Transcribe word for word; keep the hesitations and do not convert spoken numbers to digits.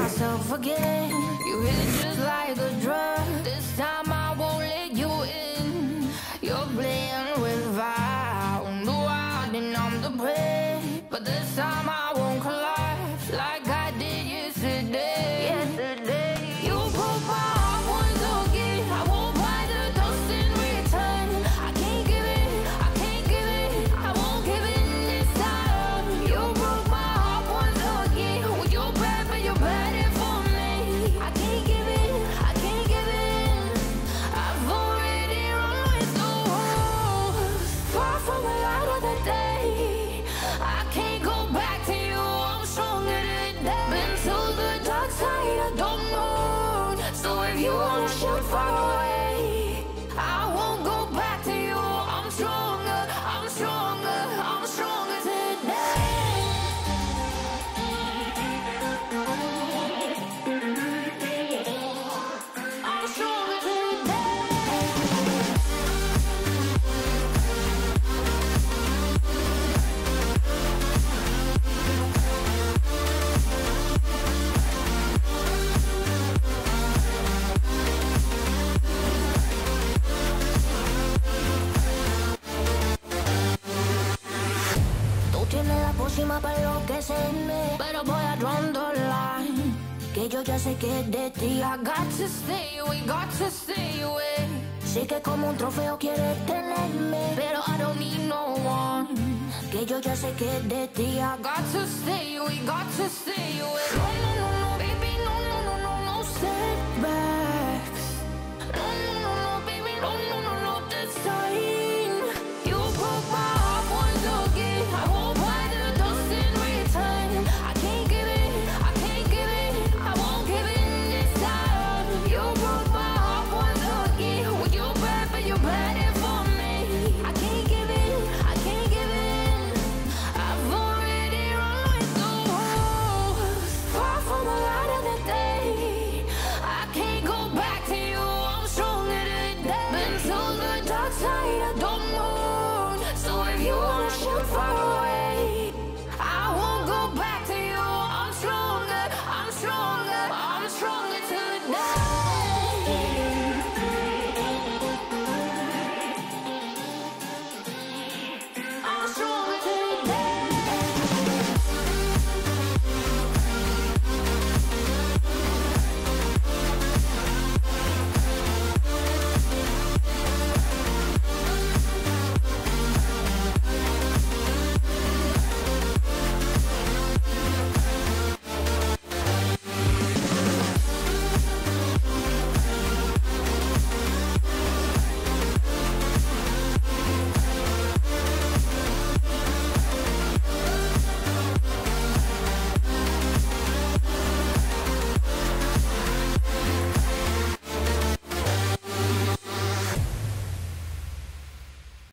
myself again. You hit it just like a drug. This time I won't let you in. You're playing with fire. On the wild and I'm the prey. But this time I won't collapse like I did yesterday. Yesterday, you broke my heart once again. I won't buy the dust in return. I can't give it, I can't give it, I won't give it this time. You broke my heart once again. Well, you're bad, but you're bad it for me. I can't give it, I can't give it. I've already run with the wolves. Far from the light of the day. I can't go back to you, I'm stronger today. Been to the dark side, I don't know. So if you wanna shoot far away, I won't go back to you. I'm stronger, I'm stronger, I'm stronger today. I'm stronger today. Tú tienes la pócima para enloquecerme, pero voy a draw the line. Que yo ya sé que es de ti. I got to stay away, got to stay away. Sé que como un trofeo quieres tenerme, pero I don't need no one. Que yo ya sé que es de ti. I got to stay away, got to stay away.